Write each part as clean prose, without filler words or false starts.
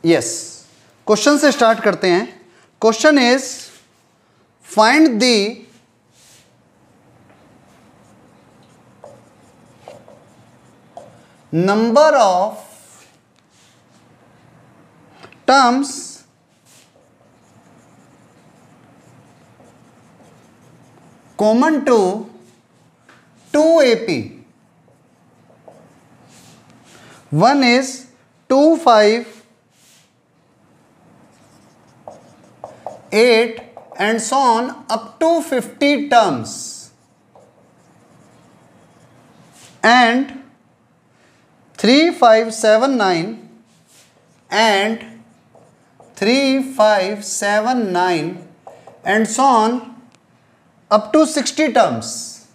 Yes, question से start करते हैं। Question is find the number of terms common to 2AP. One is 2, 5, 8 and so on up to 50 terms, and 3, 5, 7, 9 and 3, 5, 7, 9 and so on up to 60 terms.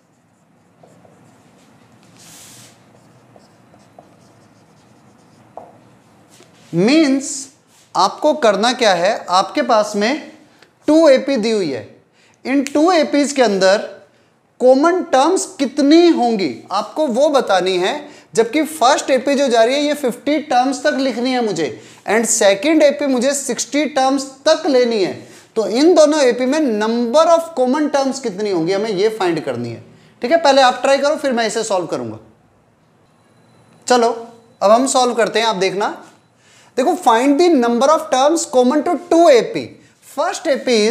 Means आपको करना क्या है, आपके पास में 2AP दी हुई है। इन 2APs के अंदर कॉमन टर्म्स कितनी होंगी आपको वो बतानी है, जबकि फर्स्ट AP जो जा रही है ये 50 टर्म्स तक लिखनी है मुझे, एंड सेकंड AP मुझे 60 टर्म्स तक लेनी है। तो इन दोनों AP में नंबर ऑफ कॉमन टर्म्स कितनी होंगी हमें ये फाइंड करनी है। ठीक है, पहले आप ट्राई करो, फिर मैं इसे सॉल्व करूंगा। चलो अब हम सॉल्व करते हैं, आप देखना। देखो, find the number of terms common to 2AP. First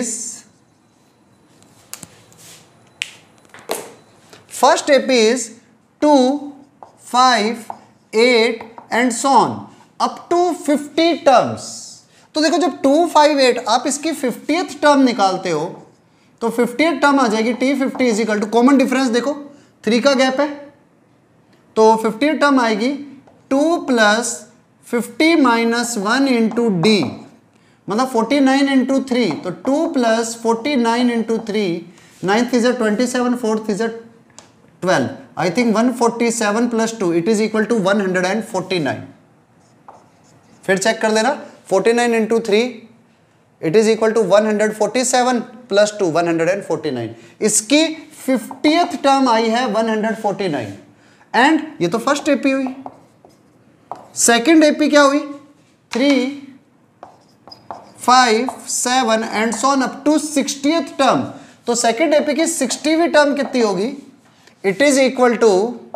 AP is 2, 5, 8 and so on up to 50 terms. तो देखो, जब 2, 5, 8 आप इसकी 50th टर्म निकालते हो तो 50th टर्म आ जाएगी T50 is equal to, common difference देखो 3 का गैप है, तो 50th टर्म आएगी 2 प्लस 50 माइनस 1 इंटू डी, मतलब 49 इंटू 3, तो 2 plus 49 into 3, 9th is 27, 4th is 12, I think 147 plus 2 it is equal to 149। फिर चेक कर देना, 49 into 3 it is equal to 147 plus 2 149। इसकी 50th टर्म आई है 149, एंड ये तो फर्स्ट एपी हुई। सेकेंड एपी क्या हुई, 3, 5, 7 and so on up to 60th term. तो सेकेंड एपी की 60वीं टर्म कितनी होगी, it is equal to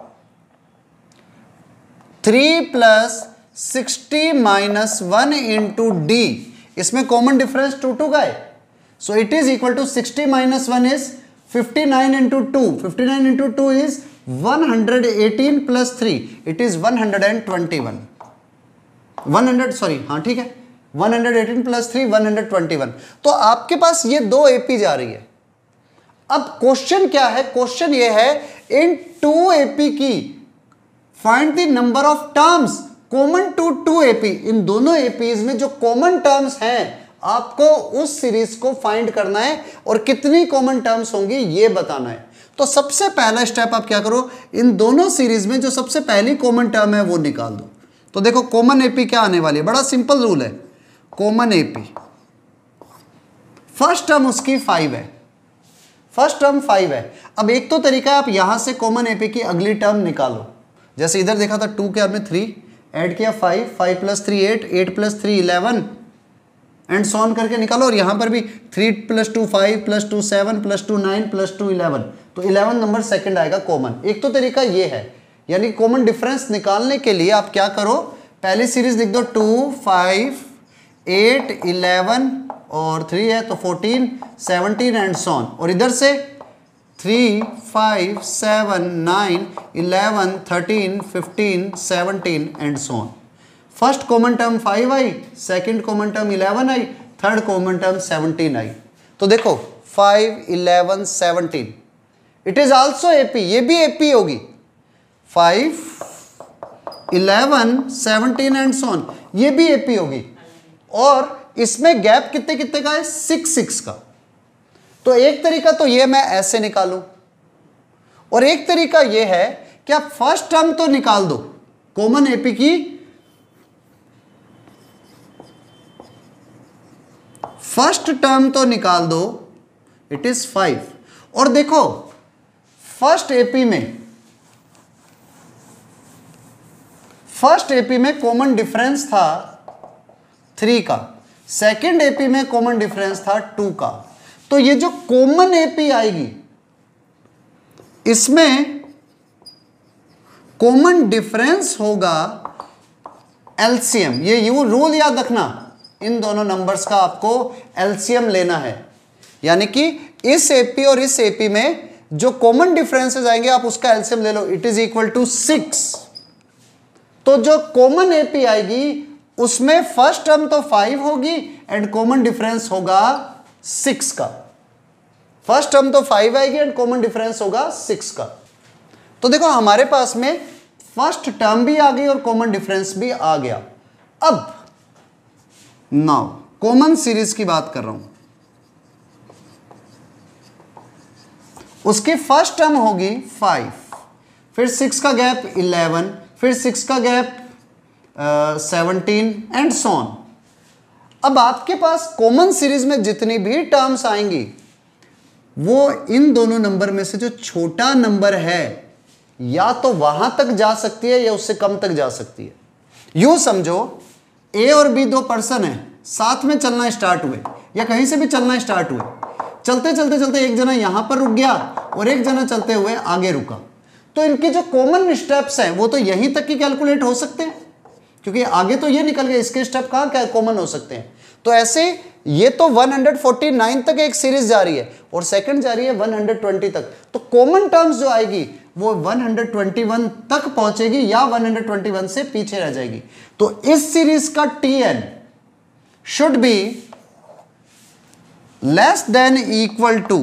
3 plus 60 minus 1 into d, इसमें कॉमन डिफरेंस 2 का है, so it is equal to 60 minus 1 is 59 into 2, 59 into 2 is 118 plus 3 it is 121, 100 sorry हाँ ठीक है, 118 प्लस 3 121। तो आपके पास ये 2 एपी जा रही है। अब क्वेश्चन क्या है, क्वेश्चन ये है इन 2 एपी की find the number of terms common to 2 AP. इन दोनों एपीज में जो कॉमन टर्म्स हैं आपको उस सीरीज को फाइंड करना है, और कितनी कॉमन टर्म्स होंगी ये बताना है। तो सबसे पहला स्टेप आप क्या करो, इन दोनों सीरीज में जो सबसे पहली कॉमन टर्म है वो निकाल दो। तो देखो कॉमन एपी क्या आने वाली है, बड़ा सिंपल रूल है। कॉमन एपी फर्स्ट टर्म उसकी 5 है, फर्स्ट टर्म 5 है। अब एक तो तरीका है, आप यहां से कॉमन एपी की अगली टर्म निकालो। जैसे इधर देखा था 2 के बाद में 3 ऐड किया, 5, 5 plus 3 8, 8 plus 3 11 and so on करके निकालो। और यहां पर भी 3 प्लस 2 5 प्लस 2 7 प्लस 2 9 प्लस 2 11, तो 11 नंबर सेकंड आएगा कॉमन। एक तो तरीका ये है, यानी कॉमन डिफरेंस निकालने के लिए आप क्या करो, पहली सीरीज लिख दो 2, 5, 8, 11 और 3 है तो 14, 17 एंड सो ऑन। और इधर से 3, 5, 7, 9, 11, 13, 15, 17 and so on. First common term 5 आई, सेकंड कॉमन टर्म 11 आई, थर्ड कॉमन टर्म 17 आई। तो देखो 5, 11, 17 इट इज आल्सो एपी, ये भी एपी होगी। 5, 11, 17 एंड सो ऑन, ये भी एपी होगी। और इसमें गैप कितने कितने का है, 6, 6 का। तो एक तरीका तो ये मैं ऐसे निकालूं, और एक तरीका ये है कि आप फर्स्ट टर्म तो निकाल दो कॉमन एपी की, फर्स्ट टर्म तो निकाल दो, इट इज 5। और देखो फर्स्ट एपी में कॉमन डिफरेंस था 3 का, सेकेंड एपी में कॉमन डिफरेंस था 2 का। तो ये जो कॉमन एपी आएगी इसमें कॉमन डिफरेंस होगा एलसीएम। ये यू रूल याद रखना, इन दोनों नंबर्स का आपको एलसीएम लेना है, यानी कि इस एपी और इस एपी में जो कॉमन डिफरेंसेस आएंगे आप उसका एलसीएम ले लो, इट इज इक्वल टू 6। तो जो कॉमन एपी आएगी उसमें फर्स्ट टर्म तो 5 होगी एंड कॉमन डिफरेंस होगा 6 का। फर्स्ट टर्म तो 5 आएगी एंड कॉमन डिफरेंस होगा 6 का। तो देखो हमारे पास में फर्स्ट टर्म भी आ गई और कॉमन डिफरेंस भी आ गया। अब नाउ कॉमन सीरीज की बात कर रहा हूं, उसकी फर्स्ट टर्म होगी 5, फिर 6 का गैप 11, फिर 6 का गैप 17 एंड सो ऑन। अब आपके पास कॉमन सीरीज में जितनी भी टर्म्स आएंगी वो इन दोनों नंबर में से जो छोटा नंबर है या तो वहां तक जा सकती है या उससे कम तक जा सकती है। यूं समझो ए और बी दो पर्सन है, साथ में चलना स्टार्ट हुए या कहीं से भी चलना स्टार्ट हुए, चलते चलते चलते एक जना यहां पर रुक गया और एक जना चलते हुए आगे रुका, तो इनके जो कॉमन स्टेप्स हैं वो तो यहीं तक ही कैलकुलेट हो सकते हैं, क्योंकि आगे तो ये निकल गया, इसके स्टेप कहां क्या कॉमन हो सकते हैं। तो ऐसे ये तो 149 तक एक सीरीज जा रही है और सेकंड जा रही है 120 तक, तो कॉमन टर्म्स जो आएगी वो 121 तक पहुंचेगी या 121 से पीछे रह जाएगी। तो इस सीरीज का Tn should be less than equal to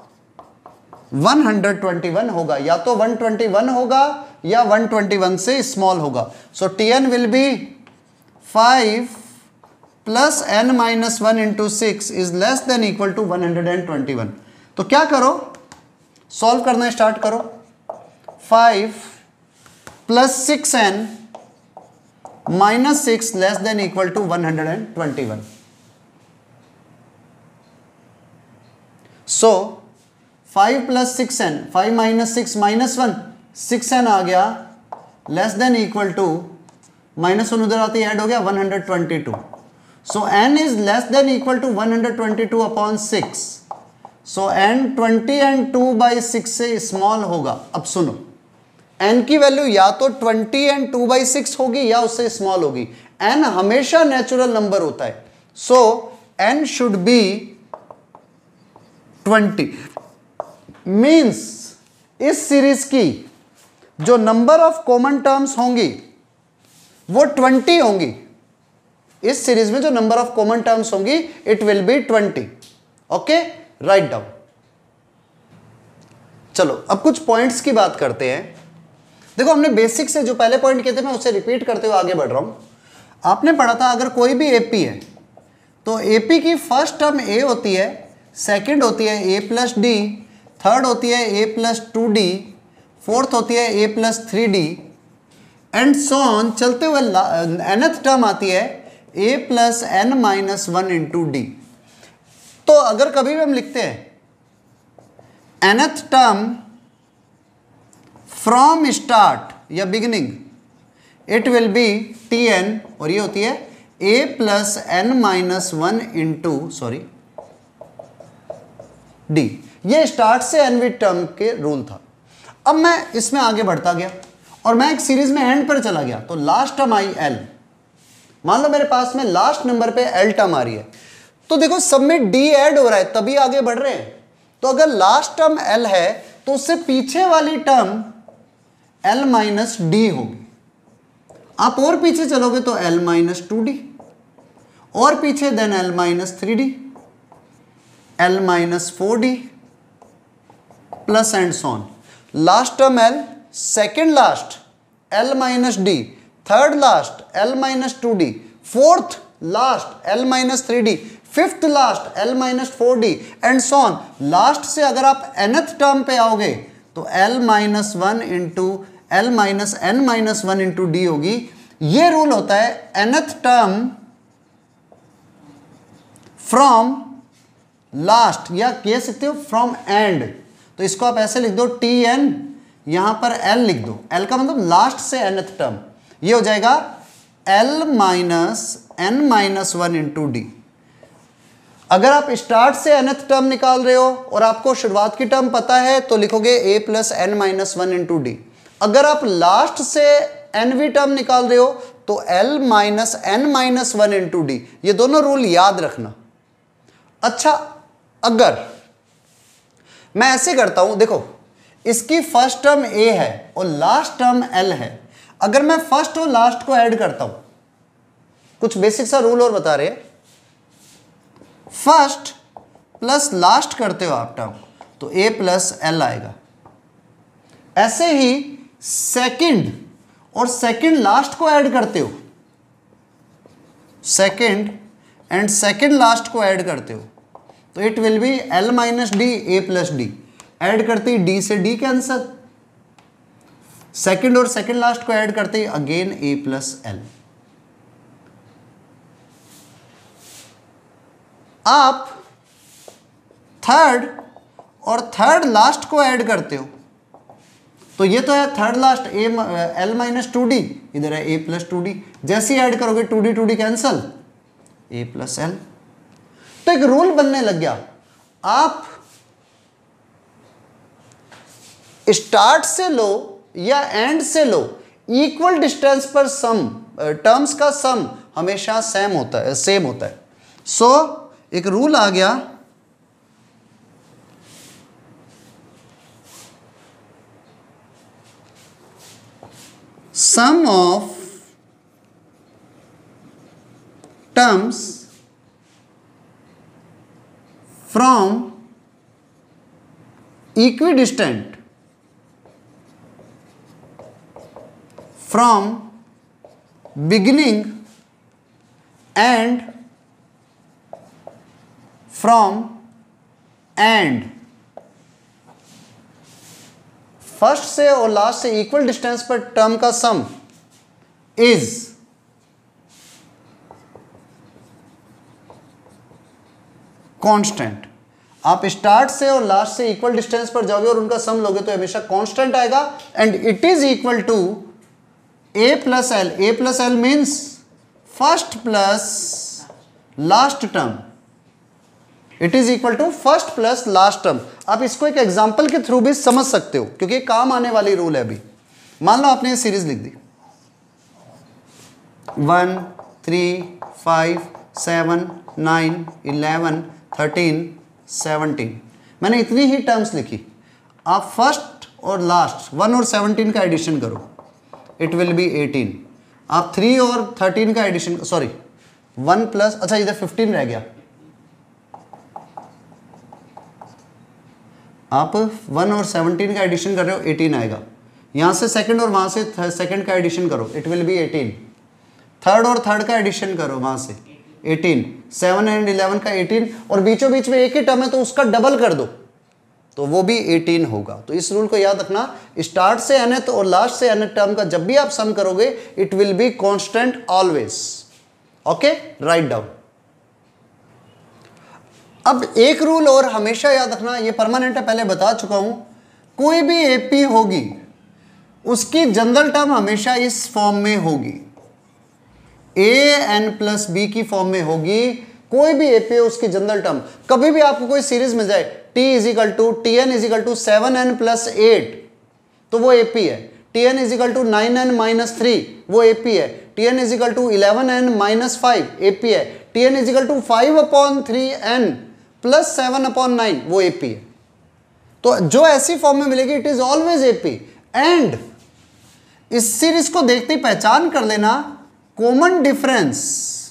121 होगा, या तो 121 होगा या 121 से स्मॉल होगा। So Tn will be 5 plus n minus 1 into 6 is less than equal to 121। तो क्या करो, सॉल्व करना स्टार्ट करो। 5 plus 6n minus 6 less than equal to 121। So 5 plus 6n, 5 minus 6 minus 1, 6n आ गया less than equal to minus 1 उधर आती add हो गया 122। So n is less than equal to 122 upon 6। So n 20 and 2/6 से small होगा। अब सुनो, n की वैल्यू या तो 20 एंड 2/6 होगी या उससे स्मॉल होगी। n हमेशा नेचुरल नंबर होता है, so n should be 20। Means इस सीरीज की जो नंबर ऑफ कॉमन टर्म्स होंगी वो 20 होंगी। इस सीरीज में जो नंबर ऑफ कॉमन टर्म्स होंगी it will be 20। Okay, right down. चलो अब कुछ पॉइंट्स की बात करते हैं। देखो हमने बेसिक से जो पहले पॉइंट किए थे मैं उसे रिपीट करते हुए आगे बढ़ रहा हूं। आपने पढ़ा था अगर कोई भी एपी है तो एपी की फर्स्ट टर्म ए होती है, सेकंड होती है ए प्लस डी, थर्ड होती है ए प्लस 2d, फोर्थ होती है a plus 3d and so on. चलते हुए nth टर्म आती है a plus n minus 1 into D. तो अगर कभी भी हम लिखते हैं nth टर्म फ्रॉम स्टार्ट या beginning, it will be Tn और ये होती है a plus n minus 1 into d. ये स्टार्ट से nवीं टर्म के रूल था। अब मैं इसमें आगे बढ़ता गया और मैं एक सीरीज में एंड पर चला गया, तो लास्ट टर्म आई l। मान लो मेरे पास में लास्ट नंबर पे l टर्म आ रही है, तो देखो सब में d ऐड हो रहा है तभी आगे बढ़ रहे हैं। तो अगर लास्ट टर्म l है तो उससे पीछे वाली टर्म l माइनस डी होगी। आप और पीछे चलोगे तो l माइनस 2d, और पीछे then l minus 3d, l minus 4d plus and so on. Last term l, second last l minus d, third last l minus 2d, fourth last l minus 3d, fifth last l minus 4d and so on. लास्ट से अगर आप nth term पे आओगे तो l minus 1 into l minus n minus 1 into d होगी। ये rule होता है nth टर्म फ्रॉम लास्ट, या कह सकते हो फ्रॉम एंड। तो इसको आप ऐसे लिख दो Tn, यहां पर l लिख दो, l का मतलब लास्ट से nth टर्म। ये हो जाएगा L minus n minus 1 into d. अगर आप स्टार्ट से nth टर्म निकाल रहे हो और आपको शुरुआत की टर्म पता है तो लिखोगे a plus n minus 1 into d. अगर आप लास्ट से nवीं टर्म निकाल रहे हो तो L minus n minus 1 into d. ये दोनों रूल याद रखना। अच्छा, अगर मैं ऐसे करता हूं, देखो इसकी फर्स्ट टर्म a है और लास्ट टर्म L है। अगर मैं फर्स्ट और लास्ट को ऐड करता हूं, कुछ बेसिक सा रूल और बता रहे हैं, फर्स्ट प्लस लास्ट करते हो आप टर्म तो a प्लस एल आएगा। ऐसे ही सेकंड और सेकंड लास्ट को ऐड करते हो, सेकंड एंड सेकंड लास्ट को ऐड करते हो तो it will be l minus d a plus d. Add करते ही डी से डी कैंसल, सेकंड और सेकंड लास्ट को ऐड करते ही अगेन ए प्लस एल। आप थर्ड और थर्ड लास्ट को ऐड करते हो तो ये तो है third last a l minus two D, इधर है ए प्लस टू डी। जैसे ही ऐड करोगे two d cancel, a plus L. तो एक रूल बनने लग गया, आप स्टार्ट से लो या एंड से लो, इक्वल डिस्टेंस पर सम टर्म्स का सम हमेशा सेम होता है। सो एक रूल आ गया, sum of terms from equidistant from beginning and from end. First से और लास्ट से इक्वल डिस्टेंस पर टर्म का सम इज कांस्टेंट। आप स्टार्ट से और लास्ट से इक्वल डिस्टेंस पर जाओगे और उनका सम लोगे तो हमेशा कांस्टेंट आएगा and it is equal to a plus L. A plus L means first plus last term, it is equal to first plus last term. आप इसको एक एग्जांपल के थ्रू भी समझ सकते हो क्योंकि काम आने वाली रूल है। अभी मान लो आपने ये सीरीज लिख दी 1 3 5 7 9 11 13 17, मैंने इतनी ही टर्म्स लिखी। आप फर्स्ट और लास्ट 1 और 17 का एडिशन करो, इट विल बी 18। आप 3 और 13 का एडिशन, सॉरी 1 प्लस, अच्छा इधर 15 रह गया। आप 1 और 17 का एडिशन कर रहे हो, 18 आएगा। यहाँ से सेकंड और वहाँ से सेकंड का एडिशन करो, इट विल बी 18। थर्ड और थर्ड का एडिशन करो, वहाँ से 18। 7 एंड 11 का 18 और बीचों बीच में एक ही टर्म है तो उसका डबल कर दो तो वो भी 18 होगा। तो इस रूल को याद रखना, स्टार्ट से nth और लास्ट से nth टर्म का जब भी आप सम करोगे it will be constant always. Okay, right down. अब एक रूल और हमेशा याद रखना, ये परमानेंट है, पहले बता चुका हूं, कोई भी एपी होगी उसकी जनरल टर्म हमेशा इस फॉर्म में होगी, ए एन प्लस बी की फॉर्म में होगी। कोई भी एपी है उसकी जनरल टर्म, कभी भी आपको कोई सीरीज मिल जाए T is equal to T N is equal to 7n plus 8 तो वो एपी है। T N is equal to 9n minus 3 वो एपी है। T N is equal to 11n minus 5 AP है। T N is equal to 5/3n plus 7/9 वो AP है। तो जो ऐसी फॉर्म में मिलेगी it is always AP. And इस सीरीज को देखते ही पहचान कर लेना, कॉमन डिफरेंस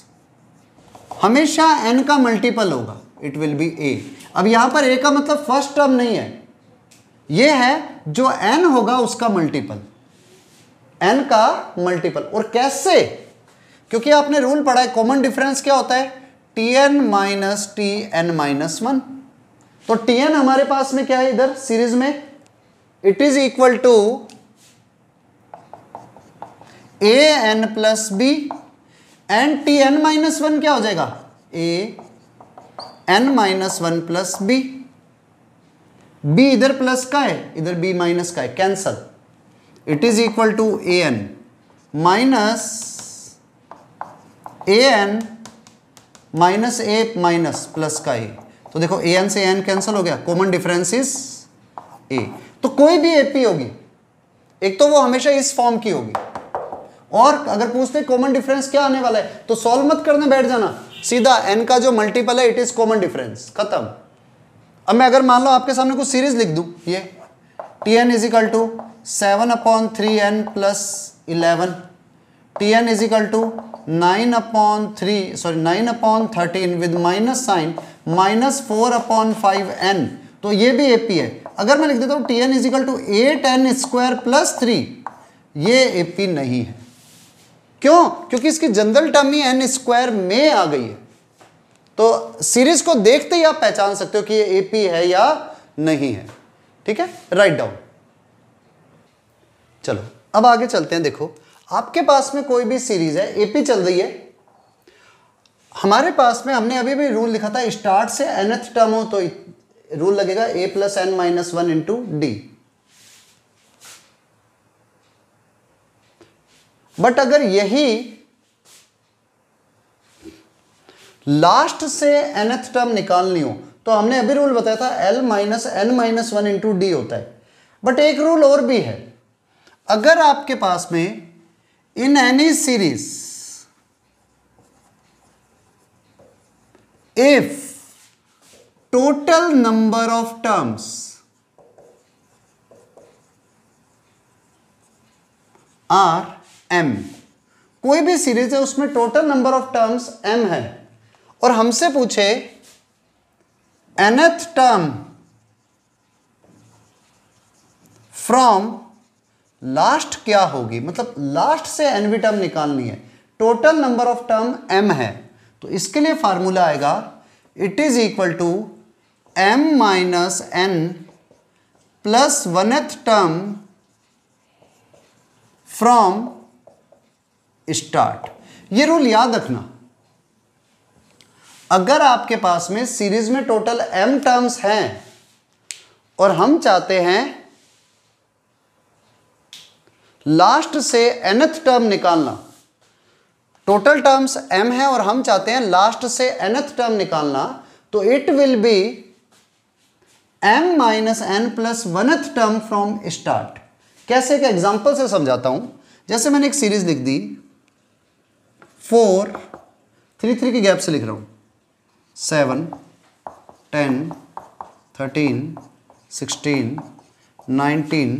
हमेशा n का मल्टीपल होगा, इट विल बी a। अब यहां पर a का मतलब फर्स्ट टर्म नहीं है, यह है जो n होगा उसका मल्टीपल, n का मल्टीपल। और कैसे? क्योंकि आपने रूल पढ़ा है, कॉमन डिफरेंस क्या होता है, tn माइनस tn माइनस 1। तो tn हमारे पास में क्या है इधर सीरीज में, it is equal to a n plus b and tn minus 1 क्या हो जाएगा, a n minus 1 plus b। b इधर प्लस का है, इधर b माइनस का है, cancel. It is equal to a n minus A N minus A minus plus का ए, तो देखो ए एन से ए एन कैंसिल हो गया, कॉमन डिफरेंस इज ए। तो कोई भी एपी होगी, एक तो वो हमेशा इस फॉर्म की होगी, और अगर पूछते कॉमन डिफरेंस क्या आने वाला है तो सॉल्व मत करने बैठ जाना, सीधा n का जो मल्टीपल है इट इज कॉमन डिफरेंस, खत्म। अब मैं अगर मान लो आपके सामने कुछ सीरीज लिख दूं, ये T N is equal to 7/3n plus 11, T N is equal to 9/13 with minus sign -4/5n, तो ये भी एपी है। अगर मैं लिख देता हूं T N is equal to 8n² plus 3, ये एपी नहीं है। क्यों? क्योंकि इसकी जनरल टर्म ही n² में आ गई है। तो सीरीज को देखते ही आप पहचान सकते हो कि ये एपी है या नहीं है। ठीक है, राइट डाउन। चलो अब आगे चलते हैं। देखो आपके पास में कोई भी सीरीज है, एपी चल रही है, हमारे पास में हमने अभी भी रूल लिखा था, स्टार्ट से nth टर्म हो तो रूल लगेगा a + n-1 into D. But अगर यही लास्ट से nth टर्म निकालनी हो तो हमने अभी रूल बताया था l - n-1 इंटू डी होता है। बट एक रूल और भी है, अगर आपके पास में in any series if total number of terms are m, कोई भी सीरीज है उसमें total number of terms m है, और हमसे पूछे nth टर्म फ्रॉम लास्ट क्या होगी, मतलब लास्ट से nवीं टर्म निकालनी है, total number of term m है, तो इसके लिए फार्मूला आएगा it is equal to m - n plus 1th term from start. ये रूल याद रखना, अगर आपके पास में सीरीज में टोटल m टर्म्स हैं और हम चाहते हैं लास्ट से nth टर्म निकालना, टोटल टर्म्स m है और हम चाहते हैं लास्ट से nth टर्म निकालना, तो it will be m - n plus 1th term from start. कैसे? एक एग्जांपल से समझाता हूं। जैसे मैंने एक सीरीज लिख दी 4, 3 3 के गैप से लिख रहा हूं, 7 10 13 16 19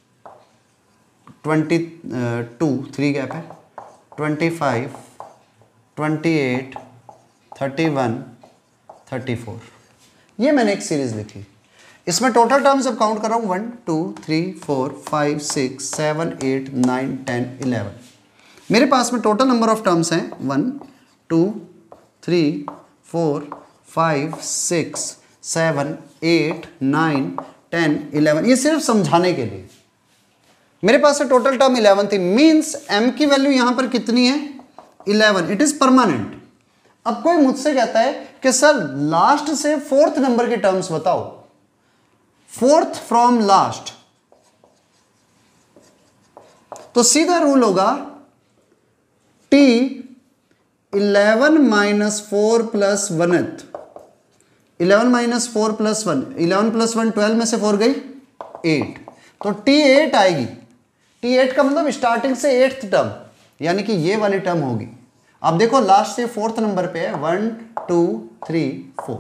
22 3 गैप है, 25 28 31 34, ये मैंने एक सीरीज लिखी। इसमें टोटल टर्म्स अब काउंट कर रहा हूँ 1 2 3 4 5 6 7 8 9 10 11। मेरे पास में टोटल नंबर ऑफ टर्म्स हैं 1 2 3 4 5 6 7 8 9 10 11। ये सिर्फ समझाने के लिए। मेरे पास से टोटल टर्म 11 थी, मीन्स m की वैल्यू यहां पर कितनी है 11, इट इज परमानेंट। अब कोई मुझसे कहता है कि सर लास्ट से 4th नंबर के टर्म्स बताओ, 4th फ्रॉम लास्ट, तो सीधा रूल होगा t 11 - 4 plus 1th, 11 - 4 plus 1, 11 plus 1 12 में से 4 गई 8, तो t 8 आएगी। t 8 का मतलब स्टार्टिंग से 8th टर्म, यानी कि ये वाली टर्म होगी। अब देखो लास्ट से 4th नंबर पे है 1 2 3 4।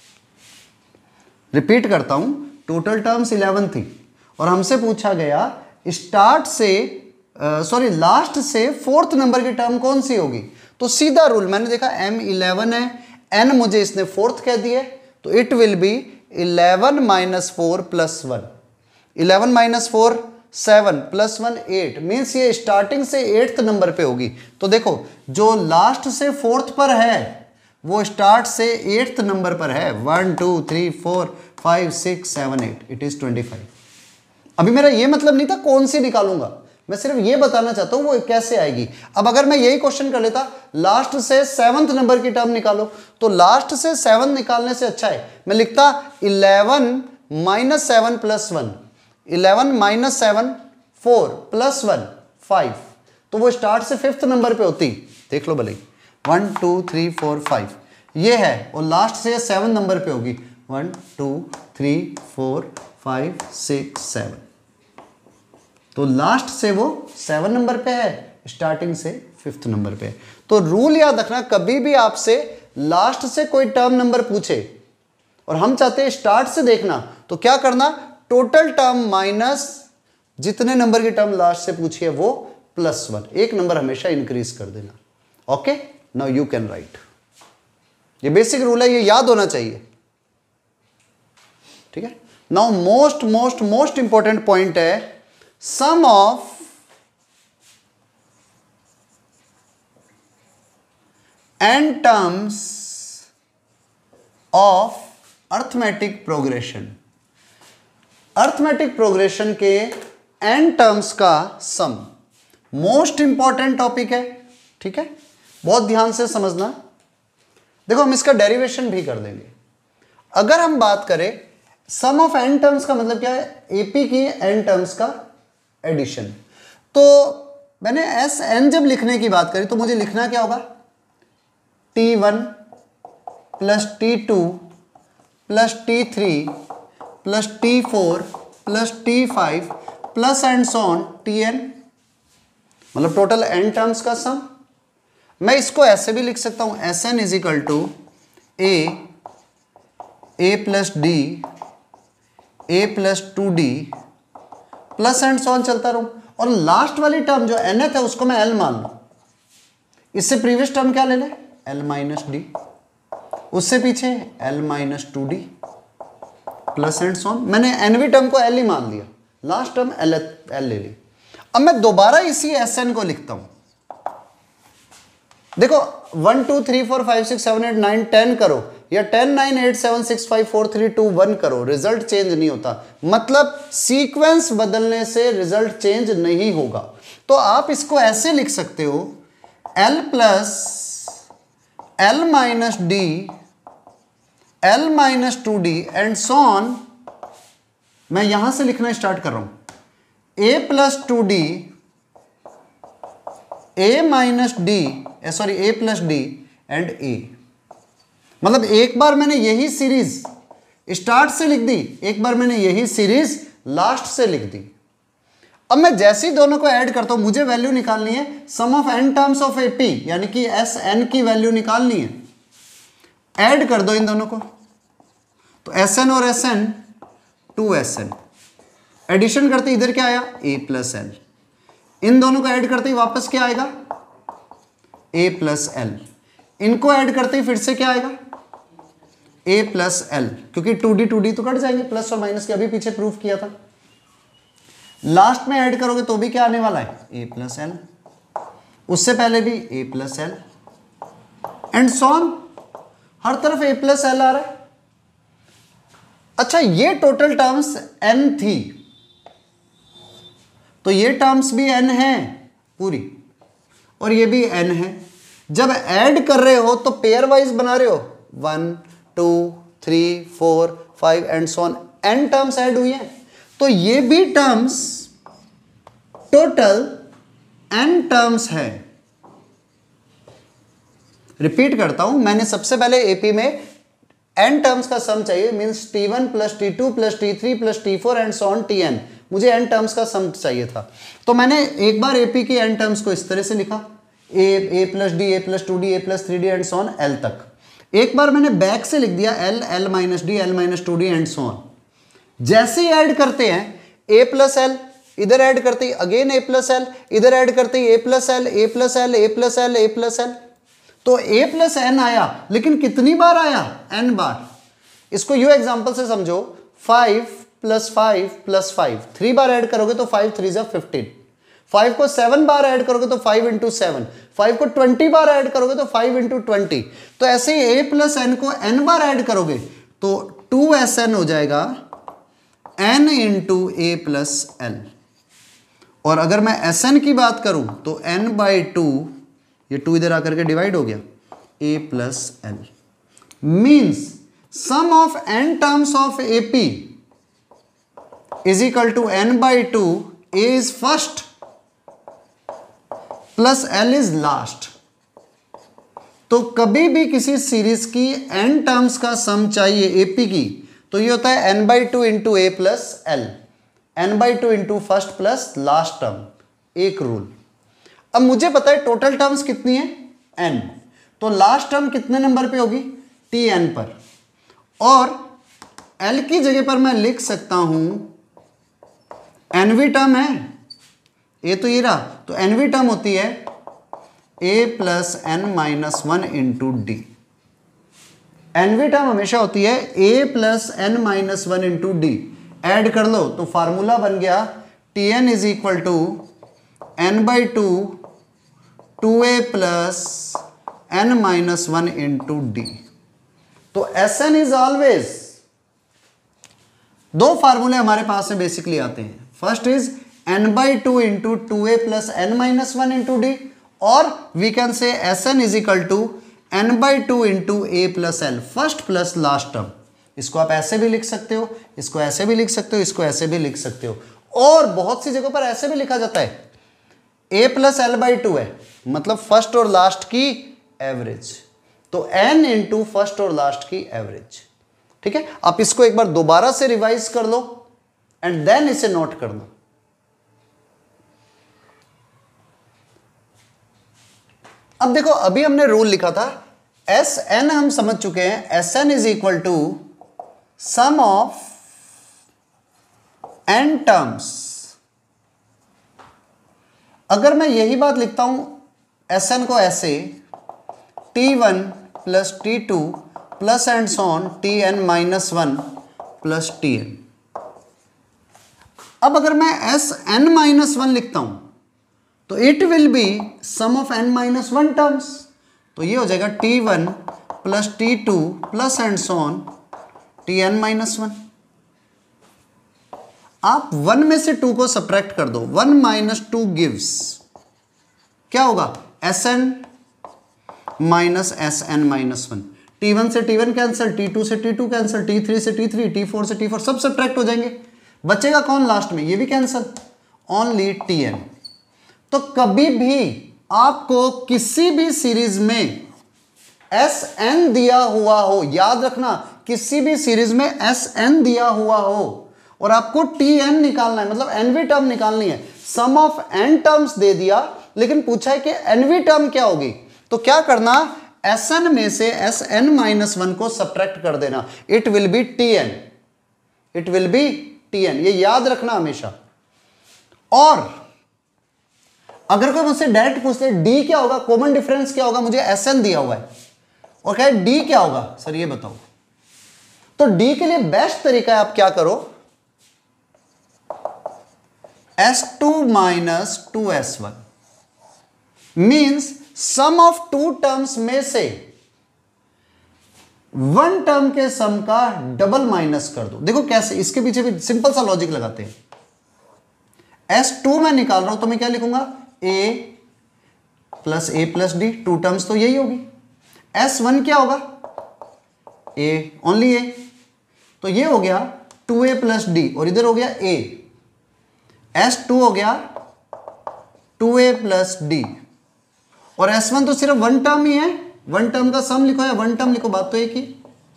रिपीट करता हूं, टोटल टर्म्स 11 थी और हमसे पूछा गया स्टार्ट से लास्ट से 4th नंबर की टर्म कौन सी होगी, तो सीधा रूल मैंने देखा m 11 है, n मुझे इसने 4th कह दिया, तो it will be 11 - 4 plus 1, 11 - 4 7 plus 1 8, means ये स्टार्टिंग से 8th नंबर पे होगी। तो देखो जो लास्ट से 4th पर है वो स्टार्ट से 8th नंबर पर है, 1 2 3 4 5 6 7 8, इट इज 25। अभी मेरा ये मतलब नहीं था कौन सी निकालूंगा, मैं सिर्फ ये बताना चाहता हूं वो कैसे आएगी। अब अगर मैं यही क्वेश्चन कर लेता लास्ट से 7th नंबर की टर्म निकालो, तो लास्ट से 7 निकालने से अच्छा है मैं लिखता 11 - 7 प्लस 1, 11 - 7 4 प्लस 1 5, तो वो स्टार्ट से 5th नंबर पे होती। देख लो भले, 1 2 3 4 5 ये है, और लास्ट से 7 नंबर पे होगी 1 2 3 4 5 6 7, तो लास्ट से वो 7 नंबर पे है, स्टार्टिंग से 5th नंबर पे है। तो रूल याद रखना, कभी भी आपसे लास्ट से कोई टर्म नंबर पूछे और हम चाहते हैं स्टार्ट से देखना, तो क्या करना, टोटल टर्म माइनस जितने नंबर की टर्म लास्ट से पूछी है वो +1, एक नंबर हमेशा इंक्रीज कर देना। Okay, now you can write. ये बेसिक रूल है, ये याद होना चाहिए, ठीक है। Now most most most important point है, sum of n terms of arithmetic progression. Arithmetic progression के n टर्म्स का सम मोस्ट इंपॉर्टेंट टॉपिक है, ठीक है, बहुत ध्यान से समझना। देखो हम इसका डेरिवेशन भी कर देंगे। अगर हम बात करें सम ऑफ n टर्म्स का मतलब क्या है, एपी की n टर्म्स का एडिशन। तो मैंने Sn जब लिखने की बात करी तो मुझे लिखना क्या होगा, T1 plus T2 plus T3 plus T4 plus T5 plus and so on Tn, मतलब टोटल n टर्म्स का सम। मैं इसको ऐसे भी लिख सकता हूं, Sn is equal to a plus D, a plus 2d plus and so on चलता रहूं, और लास्ट वाली टर्म जो nth है उसको मैं l मान लूं। इससे प्रीवियस टर्म क्या ले लें, l माइनस डी, उससे पीछे l minus 2d plus and so on. मैंने nवीं टर्म को l ही मान लिया, लास्ट टर्म l ले ली। अब मैं दोबारा इसी Sn को लिखता हूं। देखो 1 2 3 4 5 6 7 8 9 10 करो, या 10 9 8 7 6 5 4 3 2 1 करो, रिजल्ट चेंज नहीं होता। मतलब सीक्वेंस बदलने से रिजल्ट चेंज नहीं होगा। तो आप इसको ऐसे लिख सकते हो, l plus l minus D, l minus 2d and so on. मैं यहां से लिखना स्टार्ट कर रहा हूं, a plus 2d, a minus D, sorry a plus D and a। मतलब एक बार मैंने यही सीरीज स्टार्ट से लिख दी, एक बार मैंने यही सीरीज लास्ट से लिख दी। अब मैं जैसे ही दोनों को ऐड करता हूं, मुझे वैल्यू निकालनी है sum of n terms of AP, यानी कि Sn की वैल्यू निकालनी है। ऐड कर दो इन दोनों को, तो Sn और Sn 2Sn, एडिशन करते इधर क्या आया, a प्लस एल। इन दोनों को ऐड करते ही वापस क्या आएगा, a प्लस एल। इनको ऐड करते ही फिर से क्या आएगा, a प्लस एल, क्योंकि 2d तो कट जाएंगे, प्लस और माइनस के अभी पीछे प्रूफ किया था। लास्ट में ऐड करोगे तो भी क्या आने वाला है, a प्लस एल, उससे पहले भी a plus L and so on, हर तरफ a प्लस एल आ रहा है। अच्छा, ये टोटल टर्म्स n थी, तो ये टर्म्स भी n है पूरी, और ये भी n है। जब ऐड कर रहे हो तो पेयर वाइज बना रहे हो, 1 2 3 4 5 and so on, n terms add हुई हैं। तो ये भी टर्म्स टोटल n टर्म्स है। रिपीट करता हूं, मैंने सबसे पहले एपी में n टर्म्स का सम चाहिए, means T1 plus T2 plus T3 plus T4 and so on Tn। मुझे n टर्म्स का सम चाहिए था, तो मैंने एक बार एपी की n टर्म्स को इस तरह से लिखा, a plus D, a plus 2d, a plus 3d and so on l तक। एक बार मैंने बैक से लिख दिया l minus D, l minus 2d and so on. जैसे ही ऐड करते हैं a प्लस एल, इधर ऐड करते ही अगेन a प्लस एल, इधर ऐड करते ही a plus L, a plus L, a plus L, a plus L. तो a प्लस n आया, लेकिन कितनी बार आया, n बार। इसको यू एग्जांपल से समझो, 5 प्लस 5 प्लस 5, 3 बार ऐड करोगे तो 5 3 जा 15। 5 को 7 बार ऐड करोगे तो 5 इंटू 7, 5 को 20 बार ऐड करोगे तो 5 इंटू 20। तो ऐसे ही a प्लस n को n बार ऐड करोगे तो 2Sn हो जाएगा, n into a plus l। और अगर मैं Sn की बात करूं तो n बाई 2, ये 2 इधर आकर के डिवाइड हो गया, a plus l। Means sum of n terms of AP is equal to n by 2, a is first plus l is last. तो कभी भी किसी सीरीज की n टर्म्स का सम चाहिए एपी की, तो ये होता है n/2 into A plus L, n/2 into first plus last term, एक रूल। अब मुझे पता है टोटल टर्म्स कितनी है n, तो लास्ट टर्म कितने नंबर पे होगी tn पर, और l की जगह पर मैं लिख सकता हूं nवी टर्म है, ए तो ये रहा, तो nवी टर्म होती है a plus n minus 1 into D. एनवी टर्म हमेशा होती है a plus n minus 1 into D. Add कर लो तो फार्मूला बन गया tn is equal to n/2 2a plus n minus 1 into D. तो Sn इज ऑलवेज, दो फार्मूले हमारे पास में बेसिकली आते हैं। First is n/2 into 2a plus n minus 1 into D, और we can say Sn is equal to n/2 into A plus L, first plus last term. इसको आप ऐसे भी लिख सकते हो, इसको ऐसे भी लिख सकते हो, इसको ऐसे भी लिख सकते हो, और बहुत सी जगहों पर ऐसे भी लिखा जाता है a प्लस l/2 है, मतलब फर्स्ट और लास्ट की एवरेज, तो n इंटू फर्स्ट और लास्ट की एवरेज। ठीक है, आप इसको एक बार दोबारा से रिवाइज कर लो एंड देन इसे नोट कर लो। अब देखो, अभी हमने रूल लिखा था Sn, हम समझ चुके हैं Sn is equal to sum of n terms. अगर मैं यही बात लिखता हूं Sn को ऐसे t1 plus t2 plus and so on tn minus 1 plus tn। अब अगर मैं Sn माइनस 1 लिखता हूं तो it will be sum of n minus 1 terms, तो ये हो जाएगा t1 plus t2 plus and so on tn minus 1। आप 1 में से 2 को सब्ट्रैक्ट कर दो, 1 माइनस 2 गिव्स, क्या होगा Sn minus Sn minus 1। t1 से t1 कैंसिल, t2 से t2 कैंसिल, t3 से t3, t4 से t4, सब सब्ट्रैक्ट हो जाएंगे। बचेगा कौन लास्ट में, ये भी कैंसिल, ओनली tn। तो कभी भी आपको किसी भी सीरीज में Sn दिया हुआ हो, याद रखना किसी भी सीरीज में Sn दिया हुआ हो और आपको Tn निकालना है, मतलब nवी टर्म निकालनी है। सम ऑफ n टर्म्स दे दिया, लेकिन पूछा है कि nवी टर्म क्या होगी, तो क्या करना, Sn में से Sn माइनस 1 को सब्ट्रैक्ट कर देना, it will be Tn, it will be Tn, ये याद रखना हमेशा। और अगर कोई मुझसे डायरेक्ट पूछते d क्या होगा, कॉमन डिफरेंस क्या होगा, मुझे Sn दिया हुआ है और कहे d क्या होगा सर ये बताओ, तो d के लिए बेस्ट तरीका है आप क्या करो, S2 minus 2S1 means sum of 2 terms में से 1 टर्म के सम का डबल माइनस कर दो। देखो कैसे, इसके पीछे भी सिंपल सा लॉजिक लगाते हैं। S2 मैं निकाल रहा हूं तो मैं क्या लिखूंगा, a plus a plus D, 2 terms तो यही होगी। S1 क्या होगा, a, ओनली a, तो ये हो गया 2a प्लस डी, और इधर हो गया a। S2 हो गया 2a प्लस डी, और S1 तो सिर्फ 1 टर्म ही है, 1 टर्म का सम लिखो या 1 टर्म लिखो, बात तो एक ही।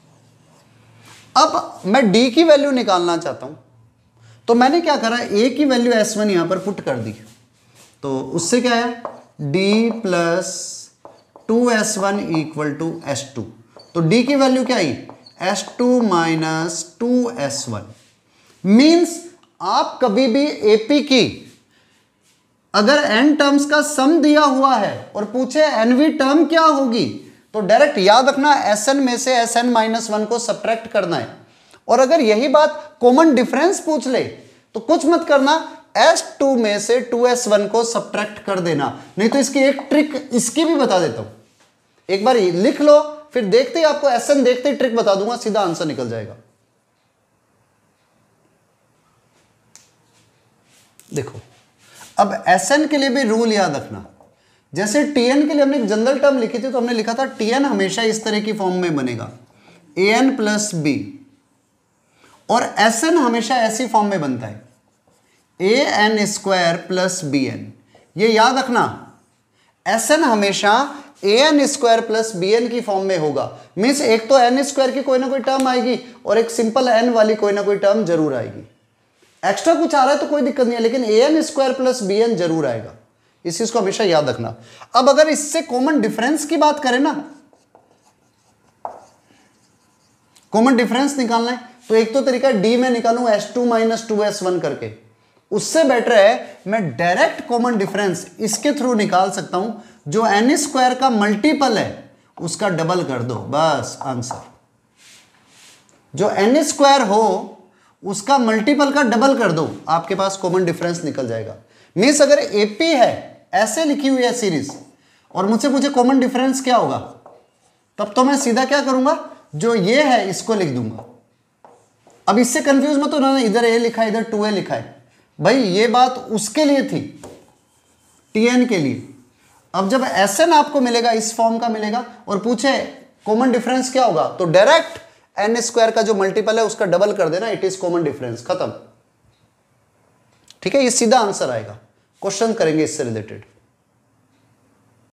अब मैं d की वैल्यू निकालना चाहता हूं, तो मैंने क्या करा, a की वैल्यू S1 यहां पर पुट कर दी, तो उससे क्या है d plus 2S1 equal to S2, तो d की वैल्यू क्या आई, S2 माइनस 2S1। मीन्स आप कभी भी AP की अगर n टर्म्स का सम दिया हुआ है और पूछे nवी टर्म क्या होगी, तो डायरेक्ट याद रखना Sn में से Sn माइनस 1 को सब्ट्रैक्ट करना है। और अगर यही बात कॉमन डिफरेंस पूछ ले तो कुछ मत करना, S2 में से 2S1 को सब्ट्रैक्ट कर देना। नहीं तो इसकी एक ट्रिक इसकी भी बता देता हूं, एक बार लिख लो, फिर देखते ही आपको Sn देखते ही ट्रिक बता दूंगा, सीधा आंसर निकल जाएगा। देखो, अब Sn के लिए भी रूल याद रखना, जैसे Tn के लिए हमने एक जनरल टर्म लिखी थी, तो हमने लिखा था Tn हमेशा इस तरह की फॉर्म में बनेगा, an प्लस b, और Sn हमेशा ऐसी फॉर्म में बनता है, an स्क्वायर प्लस bn। ये याद रखना, Sn हमेशा A N square plus B N की फॉर्म में होगा। मीन्स एक तो एन स्क्वायर की कोई ना कोई टर्म आएगी और एक सिंपल एन वाली कोई ना कोई टर्म जरूर आएगी। एक्स्ट्रा कुछ आ रहा है तो कोई दिक्कत नहीं है, लेकिन A N square plus B N जरूर आएगा। इस चीज को हमेशा याद रखना। अब अगर इससे कॉमन डिफरेंस की बात करें ना, कॉमन डिफरेंस निकालना है तो एक तो तरीका डी में निकालूं S2 माइनस 2S1 करके, उससे बेटर है मैं डायरेक्ट कॉमन डिफरेंस इसके थ्रू निकाल सकता हूं, जो एन स्क्वायर का मल्टीपल है उसका डबल कर दो, बस आंसर। जो एन स्क्वायर हो उसका मल्टीपल का डबल कर दो, आपके पास कॉमन डिफरेंस निकल जाएगा। मीन्स अगर एपी है ऐसे लिखी हुई है सीरीज और मुझसे पूछे कॉमन डिफरेंस क्या होगा, तब तो मैं सीधा क्या करूंगा, जो ये है इसको लिख दूंगा। अब इससे कंफ्यूज मत होना, इधर ए लिखा है इधर 2a लिखा है, भाई ये बात उसके लिए थी, टीएन के लिए। अब जब एसएन आपको मिलेगा इस फॉर्म का मिलेगा और पूछे कॉमन डिफरेंस क्या होगा, तो डायरेक्ट एन स्क्वायर का जो मल्टीपल है उसका डबल कर देना, इट इज कॉमन डिफरेंस, खत्म। ठीक है, ये सीधा आंसर आएगा। क्वेश्चन करेंगे इससे रिलेटेड।